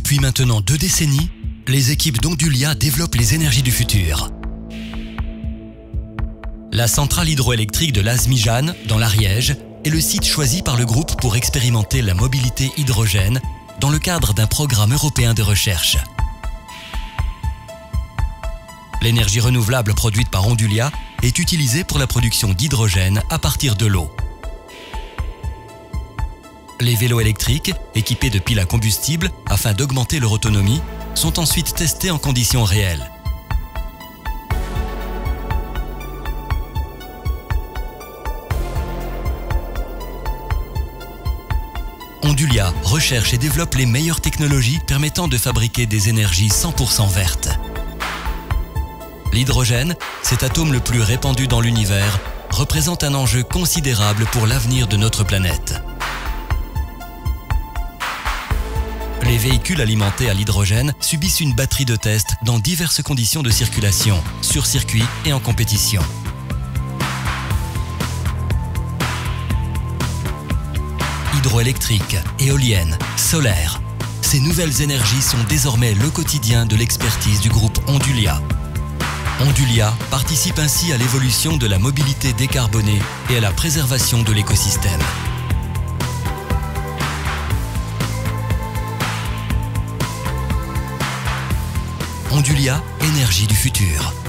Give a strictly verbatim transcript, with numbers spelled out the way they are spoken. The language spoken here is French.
Depuis maintenant deux décennies, les équipes d'Ondulia développent les énergies du futur. La centrale hydroélectrique de Lazmijane, dans l'Ariège, est le site choisi par le groupe pour expérimenter la mobilité hydrogène dans le cadre d'un programme européen de recherche. L'énergie renouvelable produite par Ondulia est utilisée pour la production d'hydrogène à partir de l'eau. Les vélos électriques, équipés de piles à combustible afin d'augmenter leur autonomie, sont ensuite testés en conditions réelles. Ondulia recherche et développe les meilleures technologies permettant de fabriquer des énergies cent pour cent vertes. L'hydrogène, cet atome le plus répandu dans l'univers, représente un enjeu considérable pour l'avenir de notre planète. Les véhicules alimentés à l'hydrogène subissent une batterie de tests dans diverses conditions de circulation, sur circuit et en compétition. Hydroélectrique, éolienne, solaire. Ces nouvelles énergies sont désormais le quotidien de l'expertise du groupe Ondulia. Ondulia participe ainsi à l'évolution de la mobilité décarbonée et à la préservation de l'écosystème. Ondulia, énergie du futur.